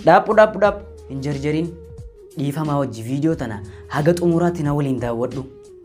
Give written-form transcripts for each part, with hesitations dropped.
dhap injarjarin dhiifamaa wajji viidiyoo tana haga xumuraatti na waliin daawwadhu.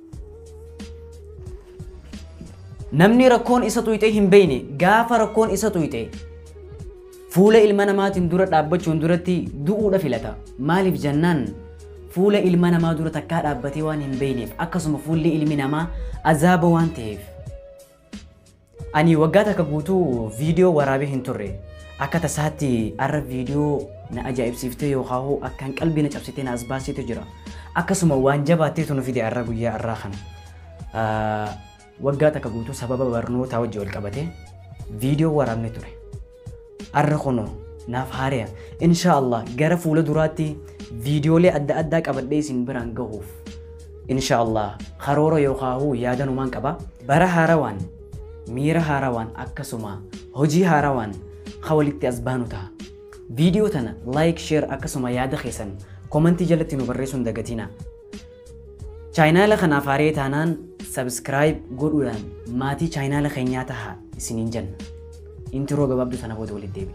Namni rakkoon isa tuyxee hin beeyne gaafa rakkoon isa tuyxee fuula ilma namaatiin dura dhaabbachuun duratti du'uudha filata. Maaliif jennaan fuula ilma namaa dura takkaa dhaabbatee waan hin beeyneef akkasuma fuulli ilmi namaa azaaba waan ta'eef. Ani waggaa takka guutuu viidiyoo waraabee hin turre. Akka tasaatti arra viidiyoo na ajaa'ibsiiftee yookaan akkaan qalbii na cabsitee na asbaasitee jira. Akkasuma waan jabaatteetu nu fide arra guyyaa arraa kana. Waggaa takka guutuu sababa barnootaa wajji wal qabatee viidiyoo waraabne ture. Arra kuno naaf haariya. Inshaallah gara fuula duraatti viidiyoolee adda addaa qabadhee isin biraan gahuuf. Inshaallah karoora yookaan yaadanumaan qaba. Bara haarawaan, miira haarawaan akkasuma hojii haarawaan walitti asbaanu ta'a. Viidiyoo tana like, share akkasuma yaada keessan komentii jalatti nu barreessuun dagatina. Chaayinaala kanaaf haaree taanaan subscribe godhuudhaan maatii chaayinaala keenyaa ta'a isiniin jenna. Intiroo gabaabduu sana booda walitti deebina.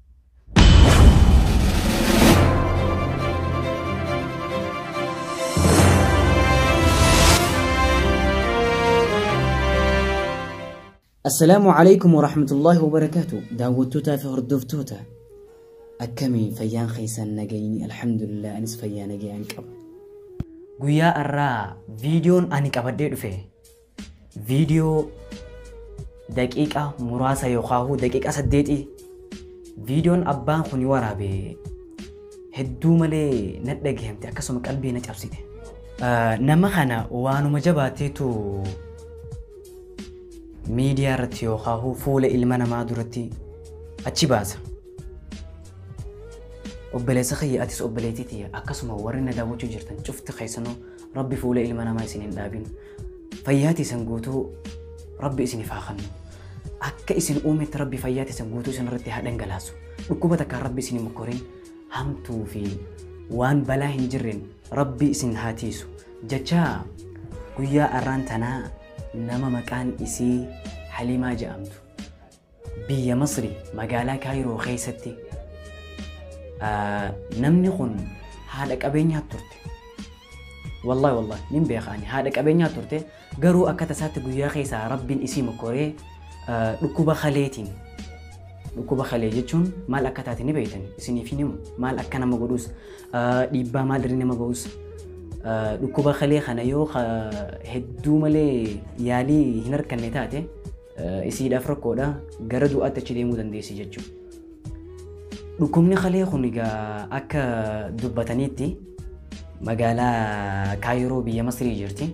السلام عليكم ورحمة الله وبركاته. داوتوتا في هردوفتوتا أكمي فيان خيسان نجيني الحمد لله أنس فيان نجيان كب قويا الرا فيديون أني كبدير فيه فيديو دقيقة مراسة يخاهو دقيقة سديتي فيديون أبان خوني ورا بي هدو ملي ندقهم تأكسو مقلبي نجابسيته نما خانا وانو مجباتيتو ميديا رتيو خاهو فول إلمانا ما درتي أتشبازا أبليس خي أتس أبليتي تي أكسما ورنا داوتو جرتن شفت خيسنو ربي فول إلمانا ما يسنين دابين فياتي سنقوتو ربي إسني فاخنو أكا إسن أومت ربي فياتي سنقوتو سنرتي هادن قلاسو بكوبتك ربي إسني مكورين همتو في وان بلاهن جرين ربي إسن هاتيسو جاچا قويا أرانتنا نما مكان إسي حليمة جامتو بيا مصري مقالا كايرو خيستي نمني خن هذا كابينيا تورتي والله نم بيخاني هذا كابينيا تورتي قرو أكتسات قويا خيسا رب إسي مكوري ركوبة خليتين ركوبة خليجتشون مال أكتاتني بيتني إسيني فينيمو مال أكنا مقودوس ديبا مال ريني مقودوس ركوبة خلي خنايو هدو ملي يالي هنر كنتاته إسي دافركو دا غردو أتشدي مودن ديسي جتشو ركومني خلي خونيغا أكا دبتانيتي مقالا كايرو بيا مصري جرتي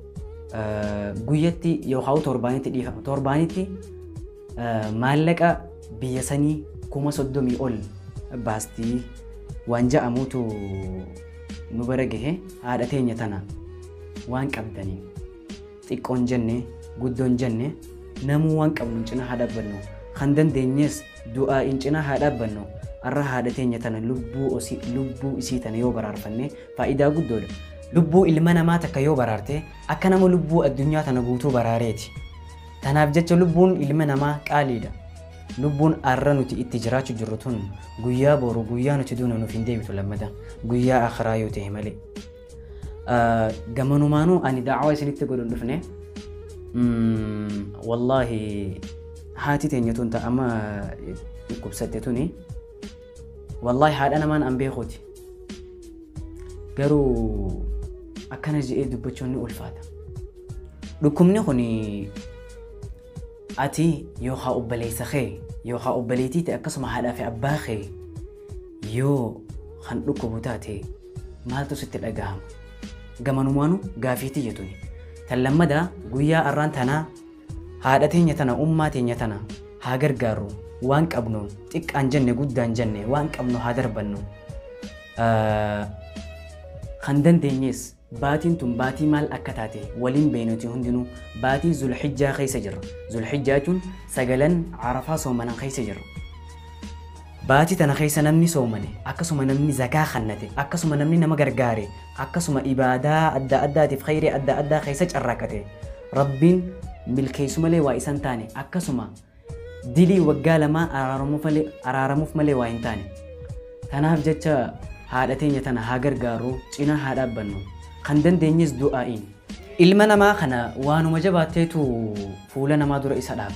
قويتي يوخاو توربانيتي ديفا توربانيتي مالكا بيا سني كوما صدومي أول باستي وانجا أموتو نبرجه هذا تيني تنا وان كبدني تيكون جنة قدون جنة نمو وان كبدون جنا هذا بنو خندن دينيس دعاء إنجنا هذا بنو أرى هذا تيني تنا لبو إسي تنا يو برار فني فإذا قدول لبو إلمنا ما تكيو برارته أكنا مو لبو الدنيا تنا قوتو براريتي تنا بجت لبون إلمنا ما قاليدا لبون أرنوتي اتجارات جرتون قويا بورو قويا نتدون نفين بتو لمدا قويا آخرايو تهملي قمنو مانو أني دعوة سنت تقولون دفنه والله هاتي تنيتون تا أما كبستتوني والله هاد أنا مان أمبي خوتي قرو أكنا جئي دبتشوني ألفاتا لكمني خوني أتي يوخا أبليس خي يوخا أبليتي تأكسم هذا في أباخي يو خندوكو بوتاتي مالتو ست الأقام قمانو مانو قافيتي يتوني تلما دا قويا أرانتنا هذا تينيتنا تينيتنا هاجر قارو وانك أبنو تك أنجنة قدان جنة وانك أبنو هادر بنو خندن دينيس باتين تم باتي مال أكتاتي ولين بينوتي هندنو باتي ذو الحجة خيس جر ذو الحجة سجلن عرفا صومنا خيس جر باتي تنا خيس نمني صومني أكسم نمني زكاة خنتي أكسم نمني نما غرغاري أكسم إبادة أدى في خيري أدى خيس جركتي ربين بالكيس ملي وإنسان تاني أكسم دلي وقال ما أرارموف ملي وإن تاني tanaaf jecha haadha teenya tana haa gargaaru cinaa haa dhaabbannu kan dandeenyes du'aa'iin ilma namaa kana waanuma jabaatteetu fuula namaa dura isa dhaaba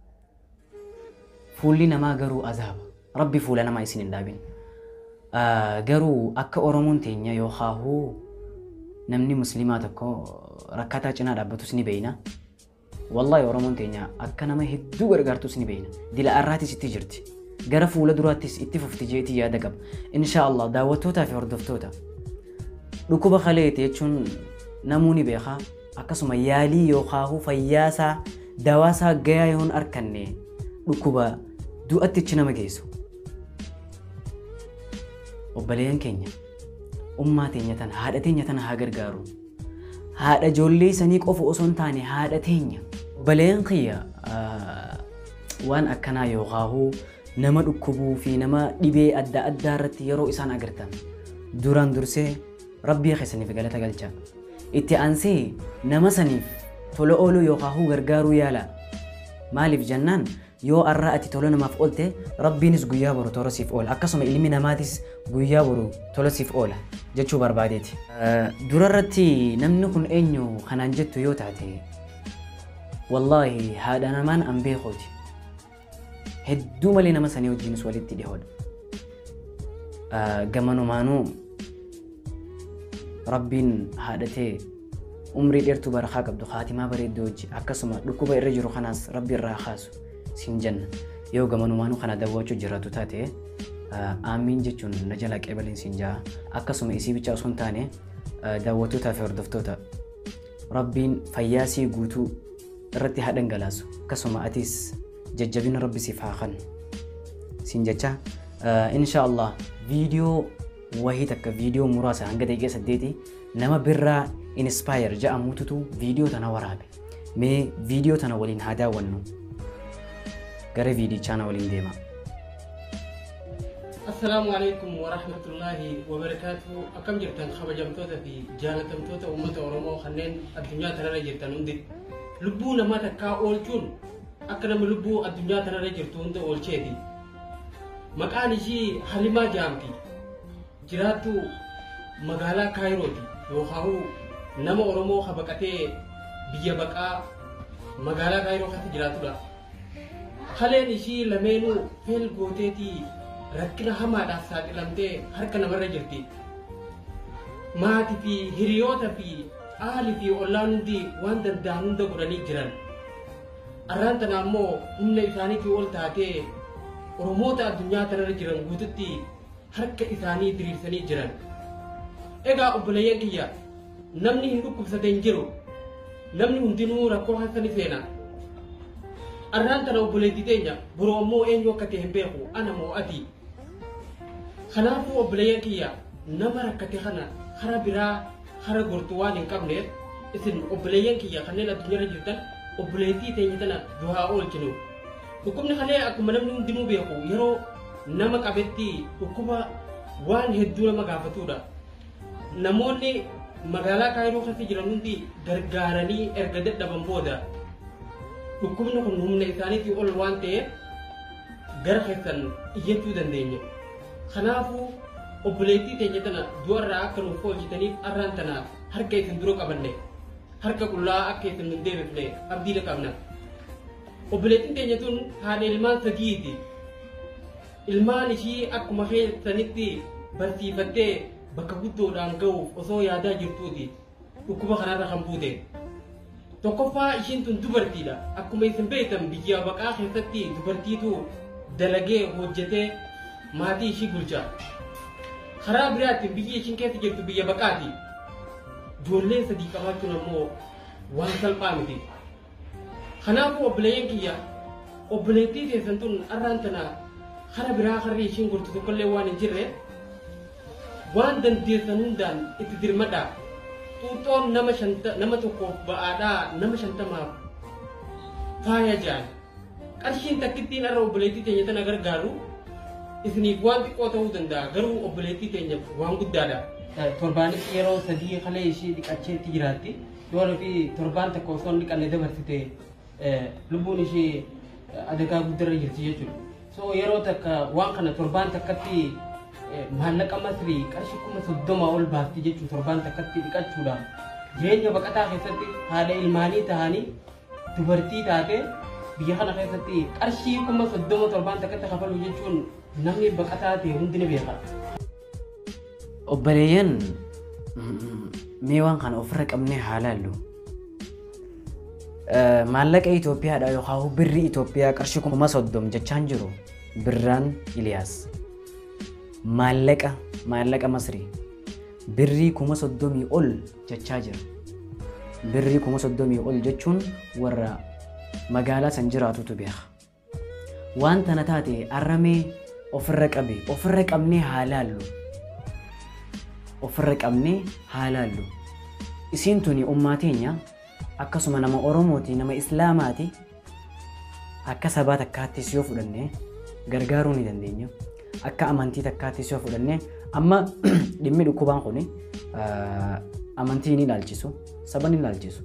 fuulli namaa garuu azaaba rabbi fuula namaa isin hin dhaabin garuu akka oromoon teenya yookaahuu namni muslimaa tokko rakkataa cinaa dhaabbatus ni beeyna wallahi oromoon teenya akka nama hedduu gargaartus ni beeyna dila arraatis itti jirti gara fuula duraattis itti fufti jeetii yaada qaba insha Allah daawwattootaa fi hordoftoota dhukkuba khaleeti jechuun namoonni beekaa akkasuma yaalii yookaahuu fayyaasaa dawaasaa gayaa yoon arkanne dhukkuba du'atti ichi nama geessu obboleeyyan keenya ummaa teenya tana haadha teenya tana haa gargaaru haadha ijoollee sanii qofa osoo hin taane haadha teenya obboleeyyan kiyya waan akkanaa yookaahuu nama dhukkubuu fi nama dhibee adda addaa irratti yeroo isaan agartan duraan dursee rabbii keessaniif galata galchaa itti aansee nama saniif tola ooluu yookaahuu gargaaruu yaala maaliif jennaan yoo arraa ati tola namaaf oolte rabbiinis guyyaa boru tola siif oola akkasuma ilmi namaatis guyyaa boru tola siif oola jechuu barbaadeeti durarratti namni kun eenyu kanaan jettu yoo taate wallahi haadha namaan an beekooti hedduu malee nama sanii wajjinis walitti dhihoodha gamanumaanuu rabbiin haadhatee umrii dheertuu barakaa qabdu haatimaa bareedduu wajji akkasuma dhukkuba irra jiru kanaas rabbi irraa kaasu siin jenna yoo gamanumaanuu kana daawwachuu jiraatu taate aamiin jechuun na jala qeebaliin siin jaa akkasuma isii bicha osoo hin taane daawwattootaa fi hordoftoota rabbiin fayyaasii guutuu irratti haa dhangalaasu akkasuma atis jajjabina rabbi siif haa kennu siin jecha insha Allah viidiyoo wahii takka viidiyoo muraasa hanga daqiiqaa 8 nama birraa inspire ja'amuutu viidiyoo tana waraabe mee viidiyoo tana waliin haa daawwannu gara viidiyochaana waliin deema Assalamu alaikum wa rahmatullahi wa barakatuh akkam jirtan kabajamtoota fi jaalatamtoota uummata Oromoo kanneen addunyaa tanarra jirtan hundi lubbuu namaa takkaa oolchuun akka nama lubbuu addunyaa tanarra jirtu hunda oolcheeti maqaan ishii Halimaa Jaamti jiraattu magaalaa Kaayirooti yookaan nama Oromoo habaqatee biyya baqaa magaalaa Kaayiroo keessatti jiraatudha haleen ishii lameenuu feel gooteetii rakkina hamaadhaaf saaxilamtee harka namarra jirti maatii fi hiriyoota fi ahli fi ollaan hundi waan danda'an hunda godhanii jiran arraan tana ammoo humna isaaniitii ol taatee Oromoota addunyaa tanarra jiran guututti harka isaanii diriirsanii jiran egaa obboleeyyan kiyya namni hin dhukkubsate hin jiru namni hundinuu rakkoo haasani seena arraan tana obboleettii teenya boroo ammoo eenyu akka ta'e hin beeku ana moo ati kanaafuu obboleeyyan kiyya nama rakkate kana hara biraa hara gortu waan hin qabneef isin obboleeyyan kiyya kanneen addunyaarra jirtan obboleettii teenya tana du'aa oolchinu dhukkubni kalee akkuma namni hundinuu beeku yeroo nama qabetti dhukkuba waan hedduu nama gaafatudha namoonni magaalaa Kaayiroo keessa jiran hundi gargaaranii erga dadhaban booda dhukkubni kun humna isaaniitii ol waan ta'eef gara keessan iyyachuu dandeenya kanaafuu obboleettii teenya tana du'arraa akka nuuf oolchitaniif arraan tana harka isin dura qabanne harka qullaa akka isin hin deebifne abdiila qabna obboleettiin teenya tun haadha ilmaan sadiiti ilmaan ishii akkuma keessanitti barsiifattee bakka guddoodhaan ga'uuf osoo yaadaa jirtuuti dhukkuba kanarra kan buute tokkoffaa ishiin tun dubartiidha akkuma isin beektan biyya baqaa keessatti dubartiitu dalagee hojjetee maatii ishii bulcha karaa biraatiin biyyi ishiin keessa jirtu biyya baqaati ijoollee sadii qabaachuun ammoo waan salphaa miti kanaafuu obboleeyyan kiyya obboleettii teessan tun arraan tana hara biraa harri ishiin gortu tokkollee waan hin jirre waan dandeessan hundaan itti dirmadhaa xuuxoon nama tokkoof ba'aadhaa nama 50 faaya jaan qarshiin takkittiin arra obboleettii teenya tana gargaaru isiniif waan xiqqoo ta'uu danda'a garuu obboleettii teenyaaf waan guddaadha torbaanis yeroo sadii kalee ishii dhiqacheetti jiraatti yoo fi torbaan tokko osoo hin dhiqanne dabarsite lubbuun ishii adagaa guddarra jirti jechuudha so yeroo takka waan kana torbaan takkatti maallaqa Masrii qarshii 30 ol baasti jechuu torbaan takkatti dhiqachuudhaaf jireenya baqataa keessatti haala ilmaanii ta'anii dubartii taate biyya kana keessatti qarshii 30 torbaan takkatti kafalu jechuun namni baqataa ta'e hundi ni beeka. Obboleeyyan mee waan kana ofirra qabnee haalaallu. Maallaqa Itoophiyaadha yookaan birri Itoophiyaa qarshii 30 jechaan jiru birraan Iliyaas. Maallaqa Masrii birrii 30 ol jechaa jira. Birrii 30 ol jechuun warra magaalaa san jiraatutu beeka. Waan tana taate arramee ofirra qabnee haalaallu. Ofirra qabnee haalaallu. Isiin tuni ummaa teenya akkasuma nama Oromooti nama Islaamaati akka sabaa takkaattis yoo fudhanne gargaaruu ni dandeenya. Akka amantii takkaattis yoo fudhanne amma dhimmi dhukkubaan kun amantii ni ilaalchisu saba ni ilaalchisu.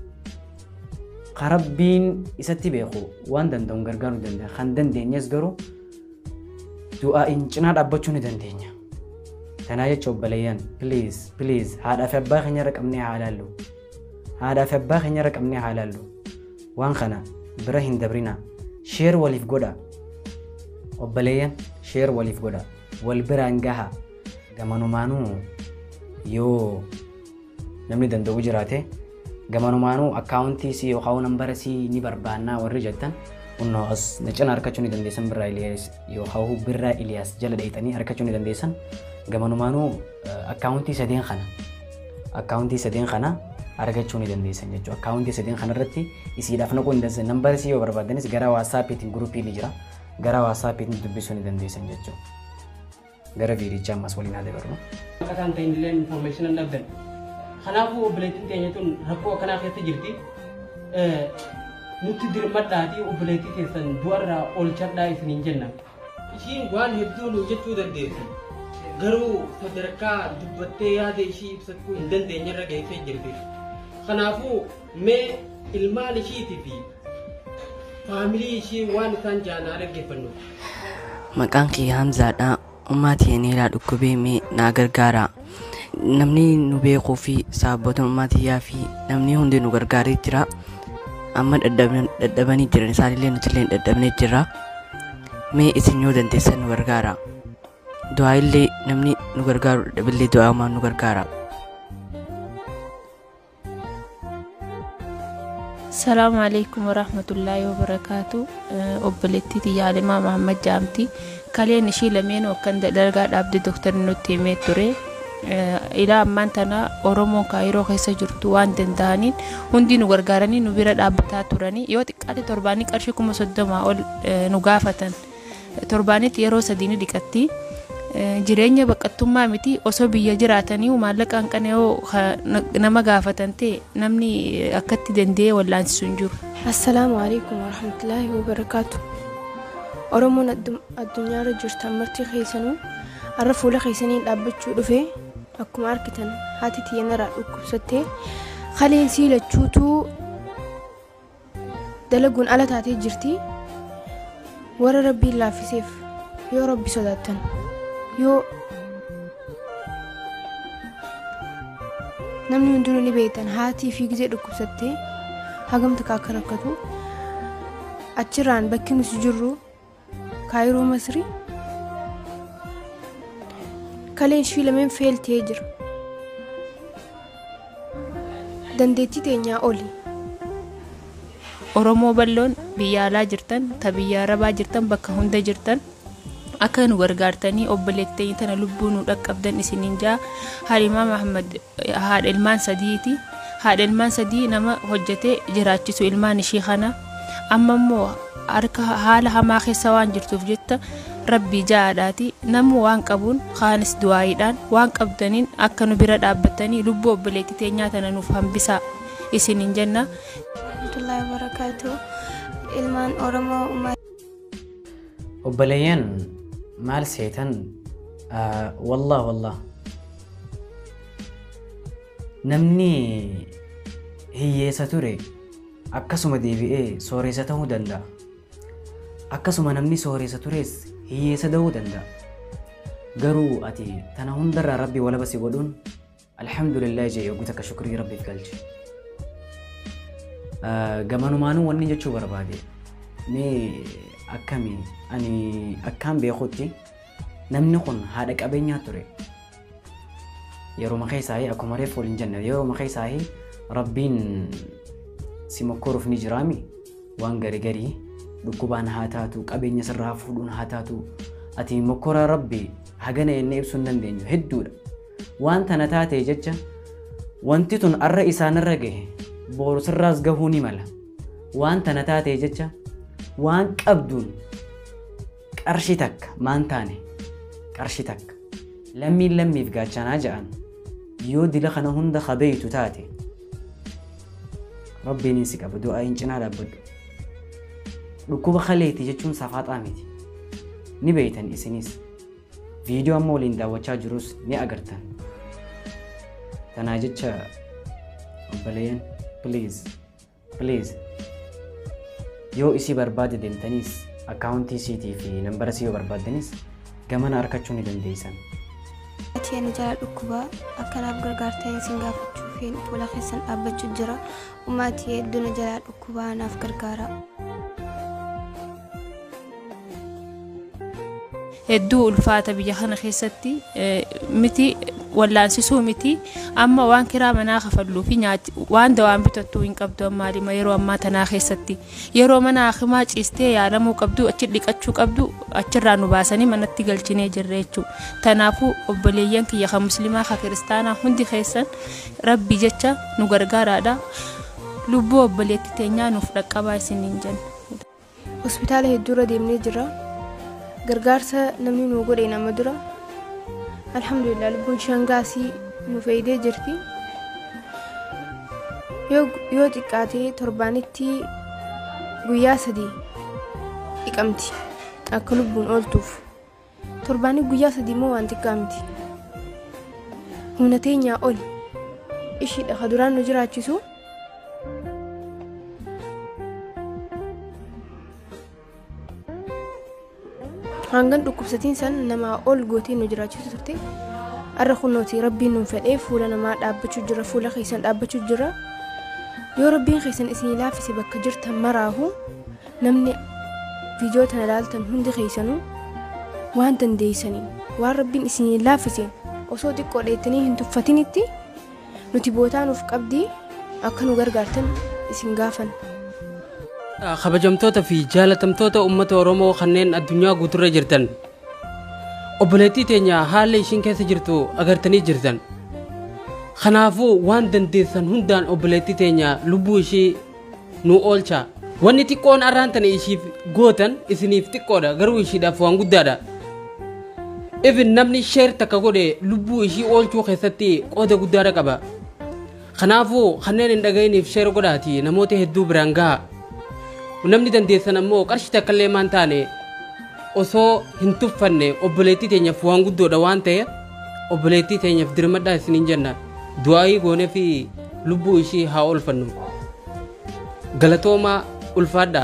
Rabbiin isatti beeku waan danda'u gargaaruu danda'a. Kan dandeenyes garuu du'aa'iin cinaa dhaabbachuu ni dandeenya. Tanaa jecha obboleeyyan please haadhaa fi abbaa keenya irra qabnee haalaallu. Haadhaa fi abbaa keenya irra qabnee haalaallu. Waan kana bira hin dabrina. Sheer waliif godha. Obboleeyyan sheer waliif godha. Wal biraan gaha. Gamanumaanuu yoo namni danda'u jiraate gamanumaanuu akkaawuntii si yookaan nambara si ni barbaannaa warri jettan unnoo as na cina harkachuu ni dandeessan birraa Iliyaas yookaan birraa Iliyaas jala dheeytanii harkachuu ni dandeessan. Gamanumaanuu akkaawuntii sadeen kana argachuu ni dandeessan jechuudha. Akkaawuntii sadeen kana irratti isiidhaaf naquu ni dandeessan. Nambara si yoo barbaadanis gara waasaapiitiin guruupii ni jira. Gara waasaapiitiin dubbisuu ni dandeessan jechuudha. Gara viidiyichaa ammas waliin haa dabarru. Akkataan ta'in illee information dhabdan. Kanaafuu obboleettiin teenya tun rakkoo akkanaa keessa jirti. Nutti dirmadhaatii obboleettii keessan du'arraa oolchadhaa isiniin jenna. Ishiin waan hedduu nu jechuu dandeessi. Garuu sadarkaa dubbattee yaada ishii ibsachuu hin dandeenye irra geessee jirti. Kanaafuu mee ilmaan ishiitii fi faamilii ishii waan isaan jaanaa dhaggeeffannu. Maqaan kiyya Hamzaadha. Ummati eniilaa dhukkubee mee naa gargaara. Namni nu beekuu fi sababoota ummatiyaa fi namni hundi nu gargaaree jira. Amma dadhabanii jiran isaanillee nutillee dadhabnee jira. Mee isin yoo dandeessan nu gargaara. Du'aa illee namni nu gargaaru dadhabillee du'aa uumaan nu gargaara. Assalamu alaikum warahmatullahi wabarakatuh. Obboleettii Tiyyaalimaa Muhammad Jaamti. Kaleen ishii lameen wakkan dargaa dhaabde doktar nutti himee ture. Ilaa ammaan tana Oromoon Kaayiroo keessa jirtu waan danda'aniin hundi nu gargaaranii nu bira dhaabbataa turanii yoo xiqqaate torbaanii qarshii 30 ol nu gaafatan. Torbaanitti yeroo 3 ni dhiqatti. Jireenya baqattummaa miti osoo biyya jiraatanii maallaqaan qana'oo nama gaafatan ta'e namni akkatti danda'ee wallaansisu hin jiru. Assalaamu alaikum warahmatullahi wabarakatuh. Oromoon addunyaarra jirtan marti keessanuu har'a fuula keessanii dhaabbachuu dhufee akkuma argitan haati tiyyanarraa dhukkubsattee kaleen sii lachuutuu dalaguun ala taatee jirti. Warra rabbiin laaffiseef yoo rabbi sodaattan yoo namni hundinuu ni beektan haatii fi gizee dhukkubsattee hagamta akka rakkatu achirraan bakki nuti jirru Kaayiroo Masrii kaleen ishii lameen feeltee jira. Dandeettii teenyaa oli. Oromoo balloon biyya alaa jirtan ta biyya arabaa jirtan bakka hunda jirtan akka nu gargaartanii obboleettii tana lubbuu nu dhaqqabdan isiniin jaa. Halimaa Muhammad haadha ilmaan sadiiti. Haadha ilmaan sadii nama hojjetee jiraachisu ilmaan ishii kana amma immoo harka haala hamaa keessa waan jirtuuf jetta rabbii jaadhaati namu waan qabuun kaanis du'aayiidhaan waan qabdaniin akka nu bira dhaabbatanii lubbuu obboleettii teenyaa tana nuuf hambisaa isiniin jenna. Warahmatullahi wabarakatuh. Ilmaan Oromoo Obboleeyyan maal seetan wallah namni hiyyeessa ture akkasuma deebi'ee sooressa ta'uu danda'a. Akkasuma namni sooressa tures hiyyeessa ta'uu danda'a. garuu ati tana hundarraa rabbi wala basi godhuun alhamdulillah jee yoggutaka shukrii rabbiif galchi gamanumaanuu wanni jechuu barbaade mee akkami ani akkaan beekutti namni kun haadha qabeenyaa ture yeroo makheesaahi akkuma reef waliin jenne yeroo makheesaahi rabbiin si mokkoruuf ni jiraami waan garii dhukkubaan haa taatu qabeenya sirraa fuudhuun haa taatu ati mokkora rabbi hagana inni ibsuu hin dandeenyu hedduudha waan tana taate jecha wanti tun arra isaanirra gahe boru sirraas gahuu ni mala waan tana taate jecha waan qabduun qarshii takka maan taane qarshii takka lammiif gaachanaa ja'an yoo dila kana hunda qabeeytu taate rabbiin si qaba du'aa hin cinaa dhaabbadhu dhukkuba khaleeti jechuun safaaxaa miti ni beeytan isinis viidiyoo amma waliin daawwachaa jirus ni agartan tanaa jecha obbaleeyyan please yoo isii barbaade deemtaniis akkaawuntii siitii fi nambara sii yoo barbaaddanis gamana arkachuu ni dandeeysan ati ani jala dhukkubaa akkanaaf gargaartanii isin gaafachuufiin fuula keessan dhaabbachuu jira ummati hedduun jala dhukkubaa naaf gargaara hedduu ulfaata biyya kana keessatti miti wallaansisuu miti amma waan kiraa manaa kafalluu fi nyaati waan dawaan bitattuu hin qabdu ammaadhima yeroo ammaa tanaa keessatti yeroo mana hakimaa ciistee yaalamuu qabdu achi dhiqachuu qabdu achirraa nu baasanii manatti galchinee jirra jechuu tanaafuu obboleeyyan kiyya ka muslimaa ka kiristaanaa hundi keessan rabbi jecha nu gargaaraadha lubbuu obboleetti teenyaa nuuf dhaqqabaa isiniin jenna hospitaala hedduurra deemnee jirra gargaarsa namni nu godhe nama dura alhamdulillah lubbuun shangaasii nu fayyadee jirti yoo xiqqaatee torbaanitti guyyaa 3 dhiqamti akka lubbuun ooltuuf torbaanii guyyaa 3 immoo waan xiqqaa miti humna teenyaa ol ishiidha ka duraan nu jiraachisu hangan dhukkubsatiin san nama ol gootii nu jiraachisu turte arra kunnooti rabbiin nu fedhee fuula namaa dhaabbachuu jira fuula keessan dhaabbachuu jira yoo rabbiin keessan isin laafise bakka jirtan maraahu namni viidiyoo tana ilaaltan hundi keessanuu waan dandeeysaniin waan rabbiin isin laafise osoo xiqqoo dheettanii hin tuffatinitti nuti bootaa nuuf qabdii akka nu gargaartan isin gaafan kabajamtoota fi jaalatamtoota ummata Oromoo kanneen addunyaa guuturra jirtan obboleettii teenya haala ishiin keessa jirtu agartanii jirtan kanaafuu waan dandeessan hundaan obboleettii teenya lubbuu ishii nu oolcha wanni xiqqoon arraan tana ishiif gootan isiniif xiqqoodha garuu ishiidhaaf waan guddaadha even namni sheer takka godhe lubbuu ishii oolchuu keessatti qooda guddaadha qaba kanaafuu kanneen hin dhaga'iniif sheer godhaati namoota hedduu biraan gaha namni dandeessan ammoo qarshii takkallee maan taane osoo hin tuffanne obboleettii teenyaaf waan guddoodha waan ta'e obboleettii teenyaaf dirmadhaa isiniin jenna du'aayii goonee fi lubbuu ishii haa oolfannu galatoomaa ulfaadhaa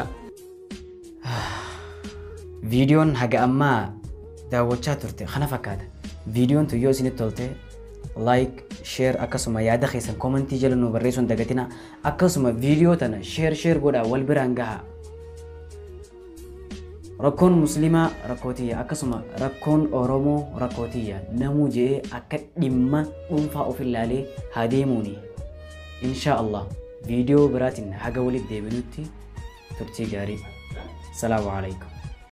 viidiyoon haga ammaa daawwachaa turte kana fakkaata viidiyoon tu yoo isinitti tolte like share akkasuma yaada keessan commentii jala nu barreessuun dagatina akkasuma viidiyoo tana share godhaa wal biraan gaha rakkoon muslimaa rakkootiyya akkasuma rakkoon oromoo rakkootiyya namuu jee akka dhimma dhuunfaa of ilaalee haa deemuuni insha Allah viidiyoo biraatiin haga walitti deebinutti turtii gaarii salaamu alaykum